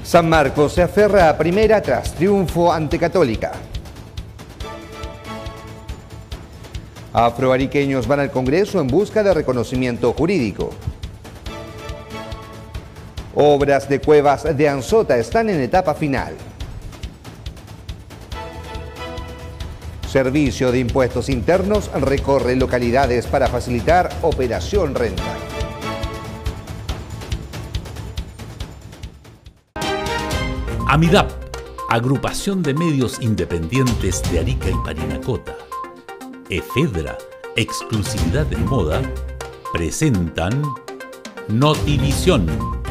San Marcos se aferra a primera tras triunfo ante Católica. Afroariqueños van al Congreso en busca de reconocimiento jurídico. Obras de cuevas de Anzota están en etapa final. Servicio de Impuestos Internos recorre localidades para facilitar operación renta. AMIDAP, Agrupación de Medios Independientes de Arica y Parinacota, Efedra, Exclusividad en Moda, presentan Notivisión.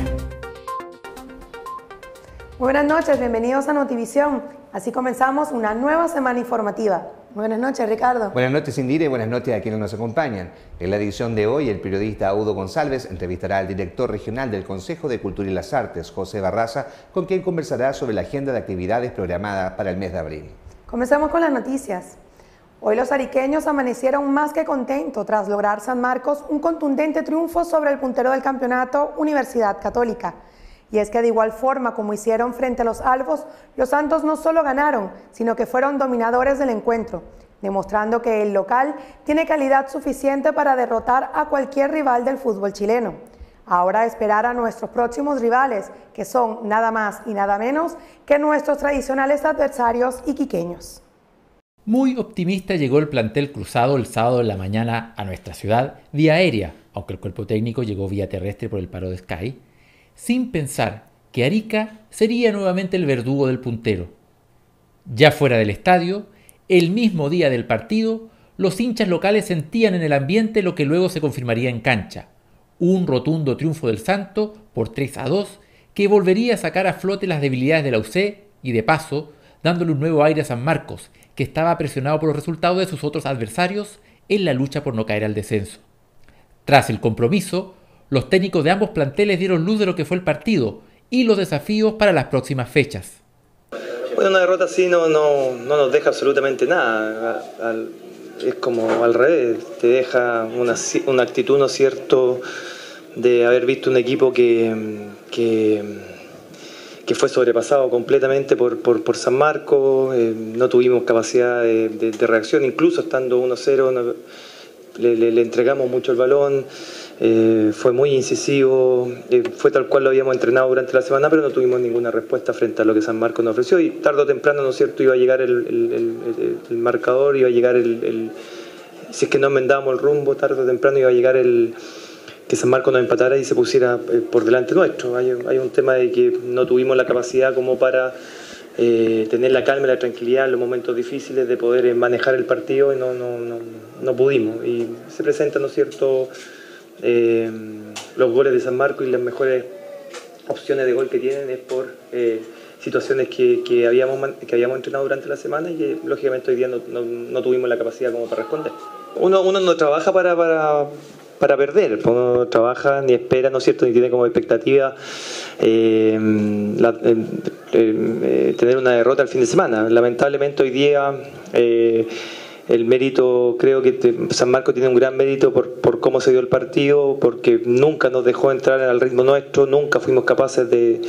Buenas noches, bienvenidos a Notivisión. Así comenzamos una nueva semana informativa. Buenas noches, Ricardo. Buenas noches, Indira, y buenas noches a quienes nos acompañan. En la edición de hoy, el periodista Audo González entrevistará al director regional del Consejo de Cultura y las Artes, José Barraza, con quien conversará sobre la agenda de actividades programada para el mes de abril. Comencemos con las noticias. Hoy los ariqueños amanecieron más que contentos tras lograr San Marcos un contundente triunfo sobre el puntero del campeonato, Universidad Católica. Y es que de igual forma como hicieron frente a los albos, los santos no solo ganaron, sino que fueron dominadores del encuentro, demostrando que el local tiene calidad suficiente para derrotar a cualquier rival del fútbol chileno. Ahora esperar a nuestros próximos rivales, que son nada más y nada menos que nuestros tradicionales adversarios iquiqueños. Muy optimista llegó el plantel cruzado el sábado en la mañana a nuestra ciudad vía aérea, aunque el cuerpo técnico llegó vía terrestre por el paro de Sky, sin pensar que Arica sería nuevamente el verdugo del puntero. Ya fuera del estadio, el mismo día del partido, los hinchas locales sentían en el ambiente lo que luego se confirmaría en cancha, un rotundo triunfo del Santo por 3-2 que volvería a sacar a flote las debilidades de la UC y de paso dándole un nuevo aire a San Marcos, que estaba presionado por los resultados de sus otros adversarios en la lucha por no caer al descenso. Tras el compromiso, los técnicos de ambos planteles dieron luz de lo que fue el partido y los desafíos para las próximas fechas. Bueno, una derrota así no nos deja absolutamente nada. Es como al revés, te deja una actitud, ¿no es cierto?, de haber visto un equipo que fue sobrepasado completamente por San Marcos. No tuvimos capacidad de reacción, incluso estando 1-0 le entregamos mucho el balón. Fue muy incisivo, fue tal cual lo habíamos entrenado durante la semana, pero no tuvimos ninguna respuesta frente a lo que San Marcos nos ofreció, y tarde o temprano, ¿no es cierto?, iba a llegar el marcador, iba a llegar si es que no enmendábamos el rumbo, tarde o temprano iba a llegar que San Marcos nos empatara y se pusiera por delante nuestro. Hay un tema de que no tuvimos la capacidad como para tener la calma y la tranquilidad en los momentos difíciles de poder manejar el partido, y no pudimos. Y se presentan, ¿no es cierto?, los goles de San Marcos, y las mejores opciones de gol que tienen es por situaciones que habíamos entrenado durante la semana y que lógicamente hoy día no tuvimos la capacidad como para responder. Uno no trabaja para perder, uno trabaja ni espera, ¿no es cierto?, ni tiene como expectativa tener una derrota el fin de semana. Lamentablemente hoy día el mérito, creo que San Marcos tiene un gran mérito por cómo se dio el partido, porque nunca nos dejó entrar al ritmo nuestro, nunca fuimos capaces de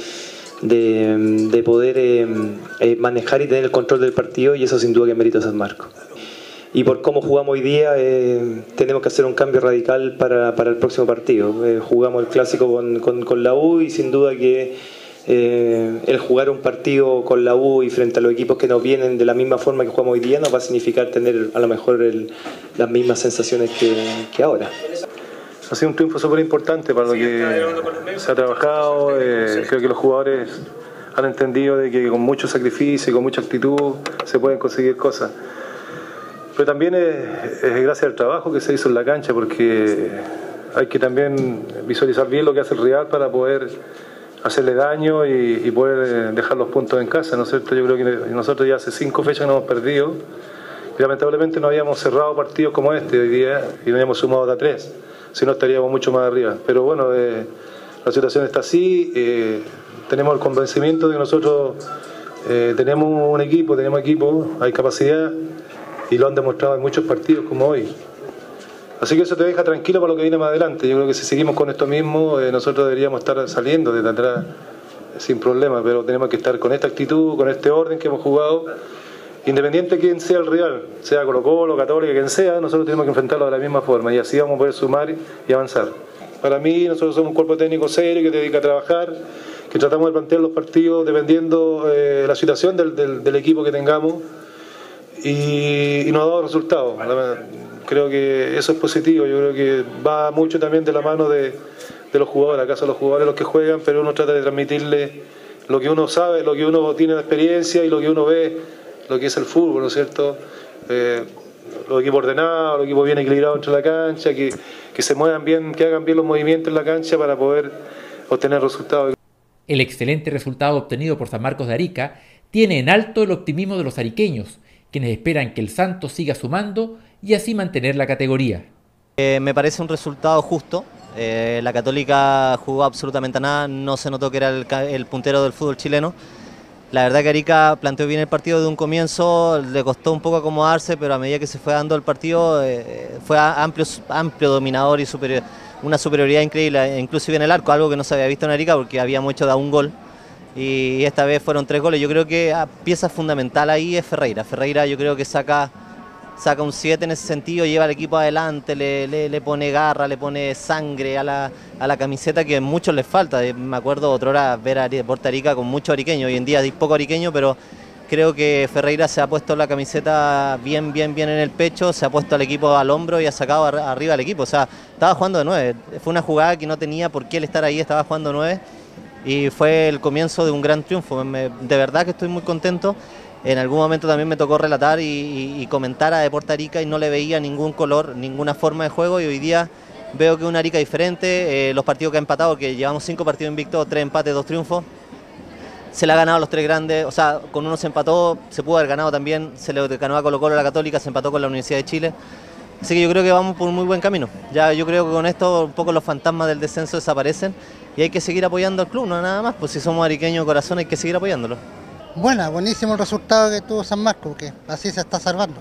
poder manejar y tener el control del partido, y eso sin duda que es mérito de San Marcos. Y por cómo jugamos hoy día, tenemos que hacer un cambio radical para el próximo partido. Jugamos el clásico con la U, y sin duda que el jugar un partido con la U y frente a los equipos que nos vienen de la misma forma que jugamos hoy día nos va a significar tener a lo mejor las mismas sensaciones que ahora. Ha sido un triunfo súper importante para lo que se ha trabajado. Creo que los jugadores han entendido de que con mucho sacrificio y con mucha actitud se pueden conseguir cosas. Pero también es gracias al trabajo que se hizo en la cancha, porque hay que también visualizar bien lo que hace el rival para poder hacerle daño y poder dejar los puntos en casa, ¿no es cierto? Yo creo que nosotros ya hace 5 fechas nos hemos perdido y lamentablemente no habíamos cerrado partidos como este hoy día y no habíamos sumado hasta 3, si no estaríamos mucho más arriba. Pero bueno, la situación está así, tenemos el convencimiento de que nosotros tenemos equipo, hay capacidad, y lo han demostrado en muchos partidos como hoy. Así que eso te deja tranquilo para lo que viene más adelante. Yo creo que si seguimos con esto mismo, nosotros deberíamos estar saliendo desde atrás sin problema, pero tenemos que estar con esta actitud, con este orden que hemos jugado, independiente de quién sea el rival, sea Colo-Colo, Católica, quien sea, nosotros tenemos que enfrentarlo de la misma forma y así vamos a poder sumar y avanzar. Para mí, nosotros somos un cuerpo técnico serio que se dedica a trabajar, que tratamos de plantear los partidos dependiendo la situación del equipo que tengamos y nos ha dado resultados. Creo que eso es positivo, yo creo que va mucho también de la mano de los jugadores, acaso los jugadores los que juegan, pero uno trata de transmitirle lo que uno sabe, lo que uno tiene de experiencia y lo que uno ve, lo que es el fútbol, ¿no es cierto? Los equipos ordenados, los equipos bien equilibrados entre la cancha, que se muevan bien, que hagan bien los movimientos en la cancha para poder obtener resultados. El excelente resultado obtenido por San Marcos de Arica tiene en alto el optimismo de los ariqueños, quienes esperan que el Santos siga sumando y así mantener la categoría. Me parece un resultado justo. La Católica jugó absolutamente a nada, no se notó que era el puntero del fútbol chileno. La verdad que Arica planteó bien el partido de un comienzo, le costó un poco acomodarse, pero a medida que se fue dando el partido fue amplio dominador y una superioridad increíble, inclusive en el arco, algo que no se había visto en Arica porque habíamos hecho de un gol. Y esta vez fueron 3 goles. Yo creo que pieza fundamental ahí es Ferreira. Ferreira yo creo que saca un 7 en ese sentido, lleva al equipo adelante, le pone garra, le pone sangre a la camiseta que a muchos les falta. Me acuerdo otrora ver a Deportes Arica con mucho ariqueño, hoy en día hay poco ariqueño, pero creo que Ferreira se ha puesto la camiseta bien en el pecho, se ha puesto al equipo al hombro y ha sacado arriba al equipo. O sea, estaba jugando de 9, fue una jugada que no tenía por qué él estar ahí, estaba jugando 9 y fue el comienzo de un gran triunfo. De verdad que estoy muy contento. En algún momento también me tocó relatar y comentar a Deportes Arica y no le veía ningún color, ninguna forma de juego, y hoy día veo que es una Arica diferente. Los partidos que ha empatado, que llevamos 5 partidos invictos, 3 empates, 2 triunfos, se le ha ganado a los 3 grandes, o sea, con uno se empató, se pudo haber ganado también, se le ganó a Colo-Colo a la Católica, se empató con la Universidad de Chile. Así que yo creo que vamos por un muy buen camino. Ya yo creo que con esto un poco los fantasmas del descenso desaparecen y hay que seguir apoyando al club, no nada más, pues si somos ariqueños de corazón hay que seguir apoyándolo. Buenísimo el resultado que tuvo San Marcos, que así se está salvando.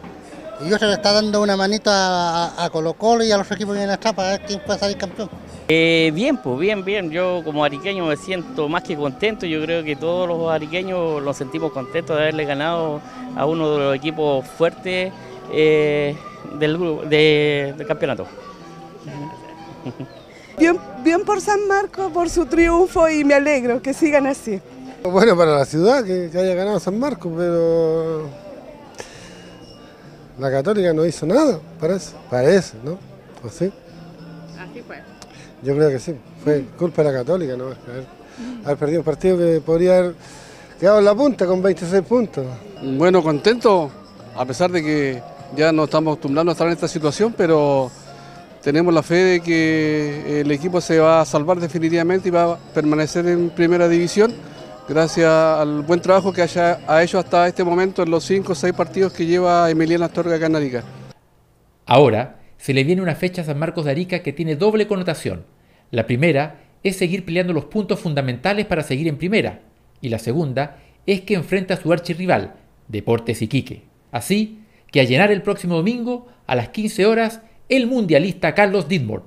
Y yo se le está dando una manito a Colo-Colo y a los equipos que vienen atrás para ver quién puede salir campeón. Bien, pues bien. Yo como ariqueño me siento más que contento. Yo creo que todos los ariqueños nos sentimos contentos de haberle ganado a uno de los equipos fuertes del campeonato. Bien por San Marcos, por su triunfo, y me alegro que sigan así. Bueno, para la ciudad que haya ganado San Marcos, pero la Católica no hizo nada, parece, ¿no? ¿O sí? Así fue. Yo creo que sí, fue culpa de la Católica, ¿no? Haber perdido un partido que podría haber quedado en la punta con 26 puntos. Bueno, contento, a pesar de que ya nos estamos acostumbrando a estar en esta situación, pero tenemos la fe de que el equipo se va a salvar definitivamente y va a permanecer en primera división, gracias al buen trabajo que ha hecho hasta este momento en los 5 o 6 partidos que lleva Emiliano Astorga acá en Arica. Ahora se le viene una fecha a San Marcos de Arica que tiene doble connotación. La primera es seguir peleando los puntos fundamentales para seguir en primera, y la segunda es que enfrenta a su archirrival, Deportes Iquique. Así que a llenar el próximo domingo a las 15 horas el mundialista Carlos Dittmar.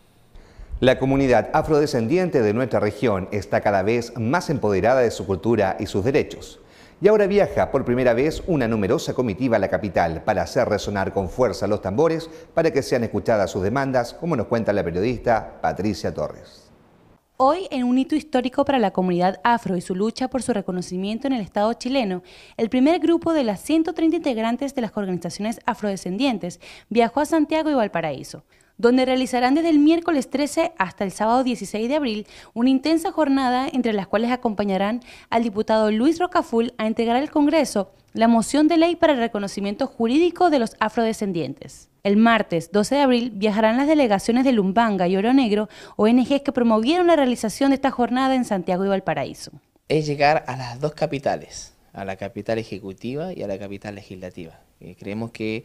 La comunidad afrodescendiente de nuestra región está cada vez más empoderada de su cultura y sus derechos. Y ahora viaja por primera vez una numerosa comitiva a la capital para hacer resonar con fuerza los tambores para que sean escuchadas sus demandas, como nos cuenta la periodista Patricia Torres. Hoy, en un hito histórico para la comunidad afro y su lucha por su reconocimiento en el Estado chileno, el primer grupo de las 130 integrantes de las organizaciones afrodescendientes viajó a Santiago y Valparaíso, donde realizarán desde el miércoles 13 hasta el sábado 16 de abril una intensa jornada entre las cuales acompañarán al diputado Luis Rocaful a entregar al Congreso la moción de ley para el reconocimiento jurídico de los afrodescendientes. El martes 12 de abril viajarán las delegaciones de Lumbanga y Oro Negro, ONGs que promovieron la realización de esta jornada en Santiago y Valparaíso. Es llegar a las dos capitales, a la capital ejecutiva y a la capital legislativa. Creemos que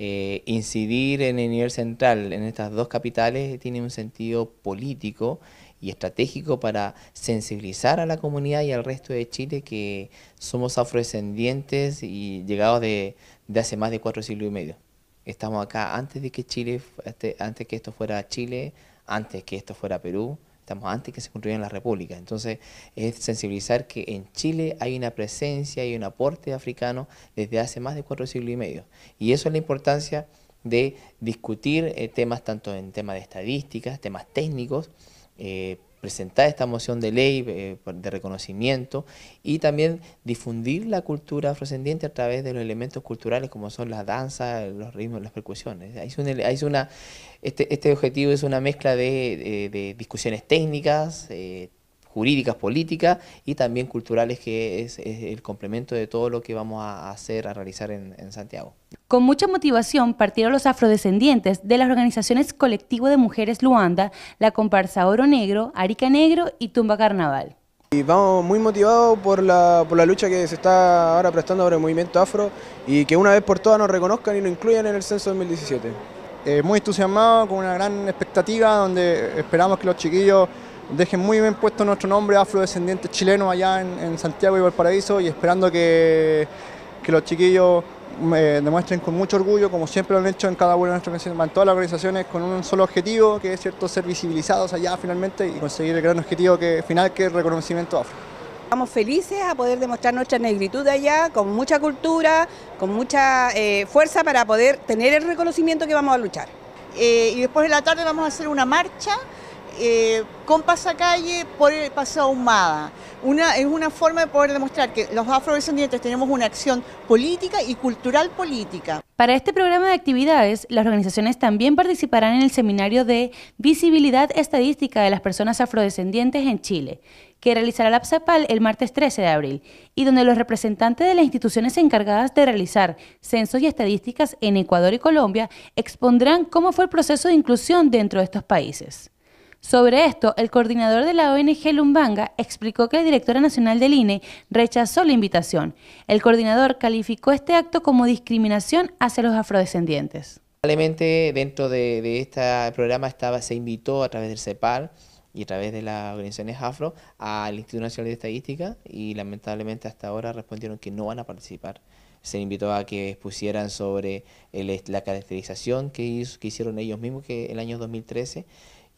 incidir en el nivel central en estas dos capitales tiene un sentido político y estratégico para sensibilizar a la comunidad y al resto de Chile que somos afrodescendientes y llegados de hace más de 4 siglos y medio. Estamos acá antes de que Chile, antes que esto fuera Chile, antes que esto fuera Perú. estamos antes que se construyeran las repúblicas. Entonces es sensibilizar que en Chile hay una presencia y un aporte africano desde hace más de 4 siglos y medio. Y eso es la importancia de discutir temas tanto en temas de estadísticas, temas técnicos, presentar esta moción de ley de reconocimiento y también difundir la cultura afrodescendiente a través de los elementos culturales como son las danzas, los ritmos, las percusiones. Este objetivo es una mezcla de discusiones técnicas, jurídicas, políticas y también culturales, que es el complemento de todo lo que vamos a hacer, a realizar en Santiago. Con mucha motivación partieron los afrodescendientes de las organizaciones Colectivo de Mujeres Luanda, la comparsa Oro Negro, Arica Negro y Tumba Carnaval. Y vamos muy motivados por la lucha que se está ahora prestando por el movimiento afro y que una vez por todas nos reconozcan y nos incluyan en el censo 2017. Muy entusiasmado, con una gran expectativa, donde esperamos que los chiquillos dejen muy bien puesto nuestro nombre, afrodescendientes chilenos, allá en Santiago y Valparaíso, y esperando que los chiquillos demuestren con mucho orgullo, como siempre lo han hecho en cada una de nuestras organizaciones, en todas las organizaciones, con un solo objetivo, que es cierto, ser visibilizados allá finalmente y conseguir el gran objetivo final, que es el reconocimiento afro. Estamos felices a poder demostrar nuestra negritud allá, con mucha cultura, con mucha fuerza para poder tener el reconocimiento que vamos a luchar. Y después de la tarde vamos a hacer una marcha con pasacalle por el Paseo Ahumada. Es una forma de poder demostrar que los afrodescendientes tenemos una acción política y cultural política. Para este programa de actividades, las organizaciones también participarán en el seminario de Visibilidad Estadística de las Personas Afrodescendientes en Chile, que realizará la APSAPAL el martes 13 de abril, y donde los representantes de las instituciones encargadas de realizar censos y estadísticas en Ecuador y Colombia expondrán cómo fue el proceso de inclusión dentro de estos países. Sobre esto, el coordinador de la ONG Lumbanga explicó que la directora nacional del INE rechazó la invitación. El coordinador calificó este acto como discriminación hacia los afrodescendientes. Lamentablemente, dentro de este programa se invitó a través del CEPAL y a través de las organizaciones afro al Instituto Nacional de Estadística, y lamentablemente hasta ahora respondieron que no van a participar. Se invitó a que expusieran sobre la caracterización que hicieron ellos mismos el año 2013,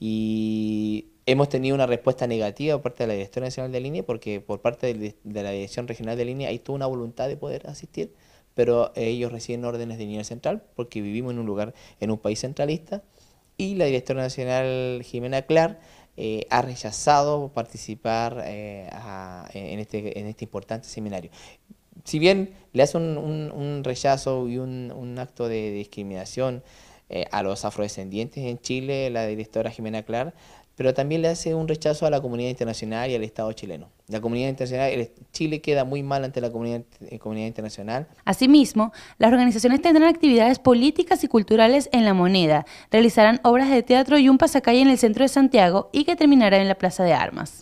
y hemos tenido una respuesta negativa por parte de la Directora Nacional del INE, porque por parte de la Dirección Regional del INE hay toda una voluntad de poder asistir, pero ellos reciben órdenes de nivel central porque vivimos en un país centralista, y la Directora Nacional Jimena Clar ha rechazado participar en este importante seminario. Si bien le hace un rechazo y un acto de discriminación a los afrodescendientes en Chile, la directora Jimena Clar, pero también le hace un rechazo a la comunidad internacional y al Estado chileno. La comunidad internacional, Chile queda muy mal ante la comunidad internacional. Asimismo, las organizaciones tendrán actividades políticas y culturales en La Moneda, realizarán obras de teatro y un pasacalle en el centro de Santiago, y que terminará en la Plaza de Armas.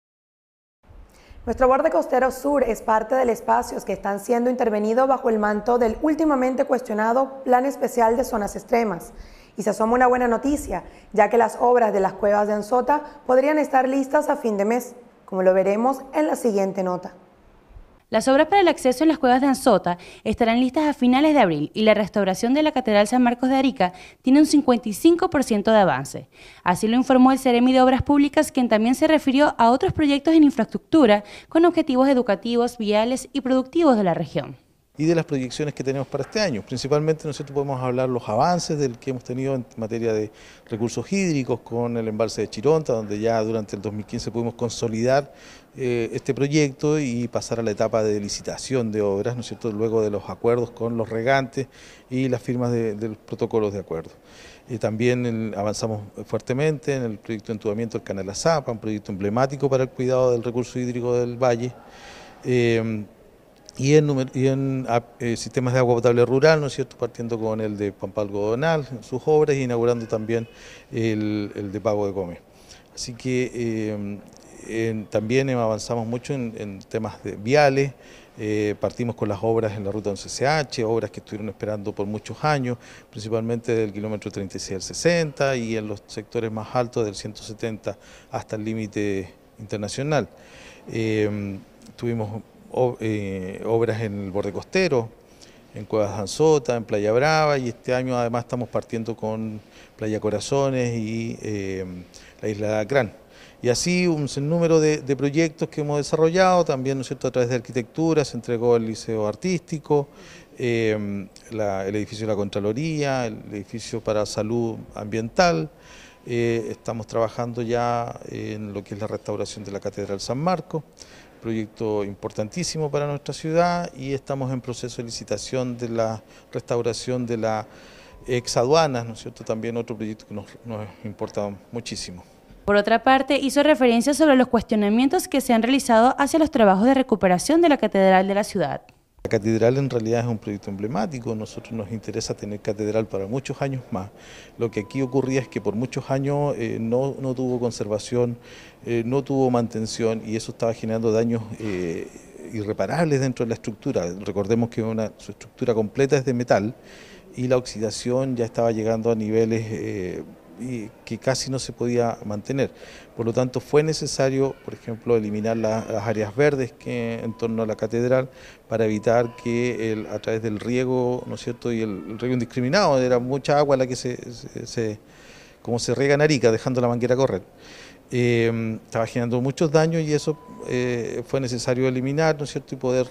Nuestro borde costero sur es parte del espacios que están siendo intervenidos bajo el manto del últimamente cuestionado Plan Especial de Zonas Extremas. Y se asoma una buena noticia, ya que las obras de las cuevas de Anzota podrían estar listas a fin de mes, como lo veremos en la siguiente nota. Las obras para el acceso en las cuevas de Anzota estarán listas a finales de abril, y la restauración de la Catedral San Marcos de Arica tiene un 55% de avance. Así lo informó el Ceremi de Obras Públicas, quien también se refirió a otros proyectos en infraestructura con objetivos educativos, viales y productivos de la región. Y de las proyecciones que tenemos para este año. Principalmente nosotros podemos hablar los avances del que hemos tenido en materia de recursos hídricos con el embalse de Chironta, donde ya durante el 2015 pudimos consolidar este proyecto y pasar a la etapa de licitación de obras, ¿no es cierto?, luego de los acuerdos con los regantes y las firmas de los protocolos de acuerdo. También avanzamos fuertemente en el proyecto de entubamiento del Canal Azapa, un proyecto emblemático para el cuidado del recurso hídrico del valle. Y en sistemas de agua potable rural, ¿no es cierto?, partiendo con el de Pampa Algodonal, sus obras, e inaugurando también el de Pago de Come. Así que también avanzamos mucho en temas de viales, partimos con las obras en la ruta 11CH, obras que estuvieron esperando por muchos años, principalmente del kilómetro 36 al 60 y en los sectores más altos del 170 hasta el límite internacional. Tuvimos obras en el borde costero, en Cuevas de Anzota, en Playa Brava, y este año además estamos partiendo con Playa Corazones y la isla de Acrán. Y así un sinnúmero de proyectos que hemos desarrollado, también, ¿no es cierto?, a través de arquitectura, se entregó el Liceo Artístico, el edificio de la Contraloría, el edificio para salud ambiental. Estamos trabajando ya en lo que es la restauración de la Catedral San Marcos, proyecto importantísimo para nuestra ciudad, y estamos en proceso de licitación de la restauración de la exaduanas, ¿no es cierto?, también otro proyecto que nos importa muchísimo. Por otra parte, hizo referencia sobre los cuestionamientos que se han realizado hacia los trabajos de recuperación de la Catedral de la ciudad. La catedral en realidad es un proyecto emblemático, a nosotros nos interesa tener catedral para muchos años más. Lo que aquí ocurría es que por muchos años no tuvo conservación, no tuvo mantención, y eso estaba generando daños irreparables dentro de la estructura. Recordemos que su estructura completa es de metal y la oxidación ya estaba llegando a niveles que casi no se podía mantener. Por lo tanto, fue necesario, por ejemplo, eliminar las áreas verdes que en torno a la catedral para evitar que a través del riego, ¿no es cierto?, y el riego indiscriminado, era mucha agua la que como se riega en Arica, dejando la manguera correr. Estaba generando muchos daños, y eso fue necesario eliminar, ¿no es cierto?, y poder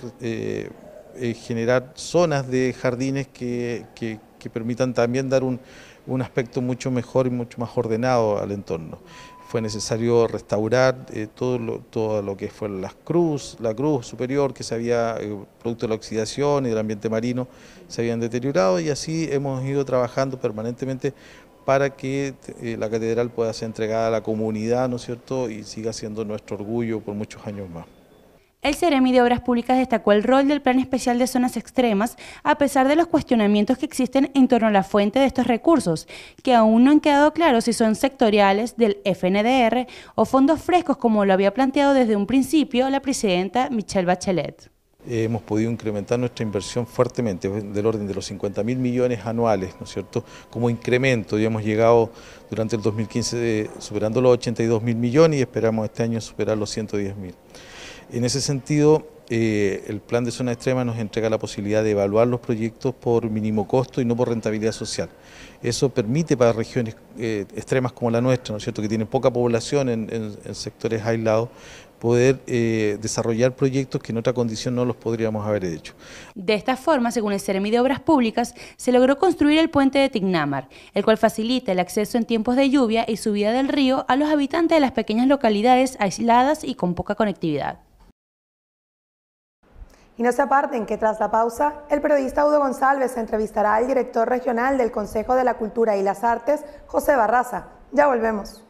generar zonas de jardines que permitan también dar un aspecto mucho mejor y mucho más ordenado al entorno. Fue necesario restaurar todo lo que fue la cruz superior, que se había, producto de la oxidación y del ambiente marino, se habían deteriorado, y así hemos ido trabajando permanentemente para que la catedral pueda ser entregada a la comunidad, ¿no es cierto?, y siga siendo nuestro orgullo por muchos años más. El Seremi de Obras Públicas destacó el rol del Plan Especial de Zonas Extremas, a pesar de los cuestionamientos que existen en torno a la fuente de estos recursos, que aún no han quedado claros si son sectoriales del FNDR o fondos frescos, como lo había planteado desde un principio la presidenta Michelle Bachelet. Hemos podido incrementar nuestra inversión fuertemente, del orden de los 50.000 millones anuales, ¿no es cierto?, como incremento. Ya hemos llegado durante el 2015 superando los 82.000 millones y esperamos este año superar los 110.000. En ese sentido, el plan de zona extrema nos entrega la posibilidad de evaluar los proyectos por mínimo costo y no por rentabilidad social. Eso permite para regiones extremas como la nuestra, ¿no es cierto?, que tienen poca población en sectores aislados, poder desarrollar proyectos que en otra condición no los podríamos haber hecho. De esta forma, según el Seremi de Obras Públicas, se logró construir el puente de Tignamar, el cual facilita el acceso en tiempos de lluvia y subida del río a los habitantes de las pequeñas localidades aisladas y con poca conectividad. Y no se aparten que tras la pausa, el periodista Udo González entrevistará al director regional del Consejo de la Cultura y las Artes, José Barraza. Ya volvemos.